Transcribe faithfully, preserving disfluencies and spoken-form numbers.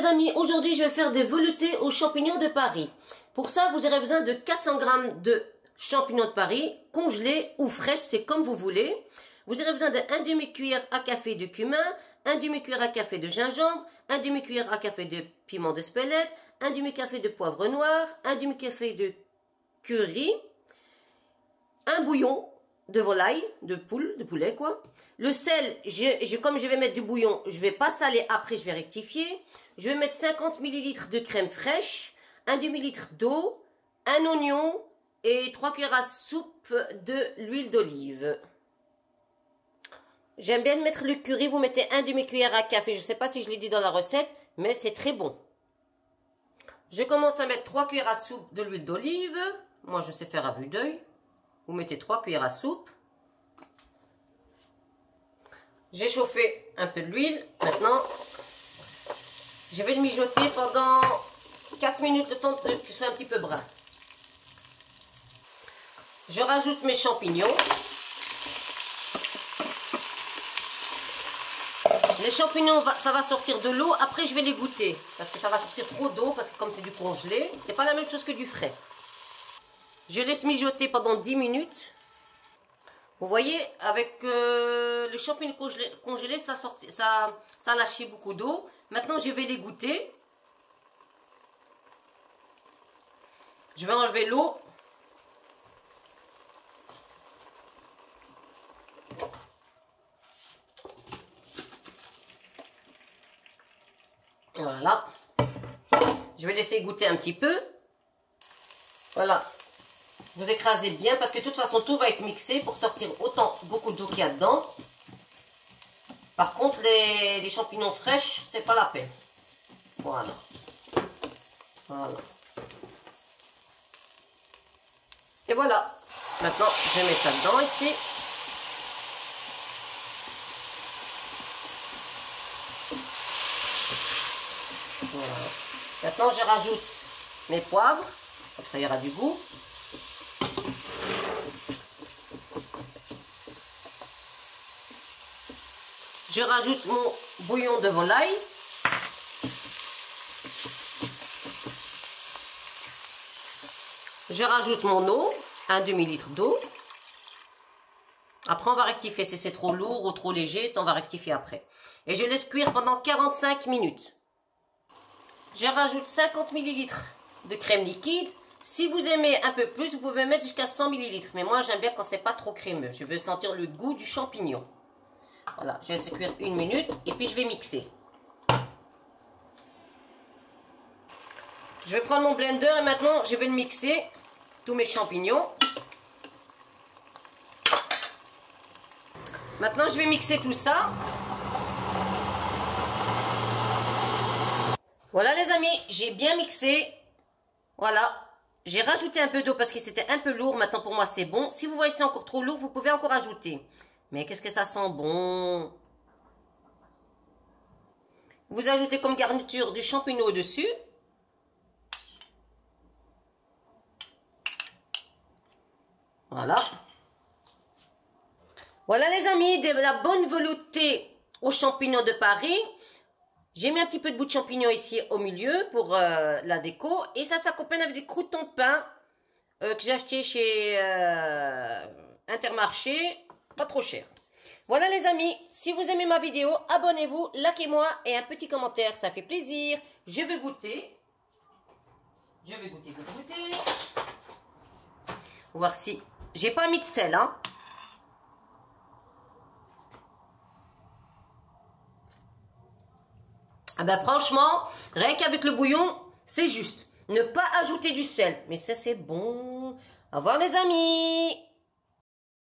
amis, aujourd'hui je vais faire des veloutés aux champignons de Paris. Pour ça, vous aurez besoin de quatre cents grammes de champignons de Paris, congelés ou fraîches, c'est comme vous voulez. Vous aurez besoin d'un demi-cuillère à café de cumin, un demi-cuillère à café de gingembre, un demi-cuillère à café de piment de spélette, un demi-café de poivre noir, un demi-café de curry, un bouillon de volaille, de poule, de poulet quoi. Le sel, je, je, comme je vais mettre du bouillon, je vais pas saler après, je vais rectifier. Je vais mettre cinquante millilitres de crème fraîche, un demi-litre d'eau, un oignon et trois cuillères à soupe de l'huile d'olive. J'aime bien mettre le curry, vous mettez un demi-cuillère à café. Je ne sais pas si je l'ai dit dans la recette, mais c'est très bon. Je commence à mettre trois cuillères à soupe de l'huile d'olive. Moi, je sais faire à vue d'œil. Vous mettez trois cuillères à soupe. J'ai chauffé un peu de l'huile. Maintenant, je vais le mijoter pendant quatre minutes, le temps qu'il soit un petit peu brun. Je rajoute mes champignons. Les champignons, ça va sortir de l'eau. Après, je vais les goûter. Parce que ça va sortir trop d'eau. Parce que comme c'est du congelé, c'est pas la même chose que du frais. Je laisse mijoter pendant dix minutes. Vous voyez, avec euh, le champignon congelé, congelé ça, sorti, ça, ça a lâché beaucoup d'eau. Maintenant, je vais les goûter. Je vais enlever l'eau. Voilà. Je vais laisser goûter un petit peu. Voilà. Vous écrasez bien parce que de toute façon tout va être mixé pour sortir autant beaucoup d'eau qu'il y a dedans. Par contre les, les champignons fraîches, c'est pas la peine. Voilà. Voilà. Et voilà. Maintenant je mets ça dedans ici. Voilà. Maintenant je rajoute mes poivres, comme ça il y aura du goût. Je rajoute mon bouillon de volaille. Je rajoute mon eau, un demi-litre d'eau. Après on va rectifier si c'est trop lourd ou trop léger, ça on va rectifier après. Et je laisse cuire pendant quarante-cinq minutes. Je rajoute cinquante millilitres de crème liquide. Si vous aimez un peu plus, vous pouvez mettre jusqu'à cent millilitres. Mais moi, j'aime bien quand c'est pas trop crémeux. Je veux sentir le goût du champignon. Voilà, je laisse cuire une minute et puis je vais mixer. Je vais prendre mon blender et maintenant, je vais le mixer, tous mes champignons. Maintenant, je vais mixer tout ça. Voilà les amis, j'ai bien mixé. Voilà. J'ai rajouté un peu d'eau parce que c'était un peu lourd. Maintenant pour moi c'est bon. Si vous voyez c'est encore trop lourd, vous pouvez encore ajouter. Mais qu'est-ce que ça sent bon. Vous ajoutez comme garniture du champignon au-dessus. Voilà. Voilà les amis, de la bonne veloutée aux champignons de Paris. J'ai mis un petit peu de bout de champignon ici au milieu pour euh, la déco. Et ça s'accompagne avec des croûtons de pain euh, que j'ai acheté chez euh, Intermarché. Pas trop cher. Voilà les amis, si vous aimez ma vidéo, abonnez-vous, likez-moi et un petit commentaire, ça fait plaisir. Je vais goûter. Je vais goûter, goûter, goûter. On va voir si... J'ai pas mis de sel, hein. Ah ben franchement, rien qu'avec le bouillon, c'est juste. Ne pas ajouter du sel. Mais ça c'est bon. Au revoir les amis.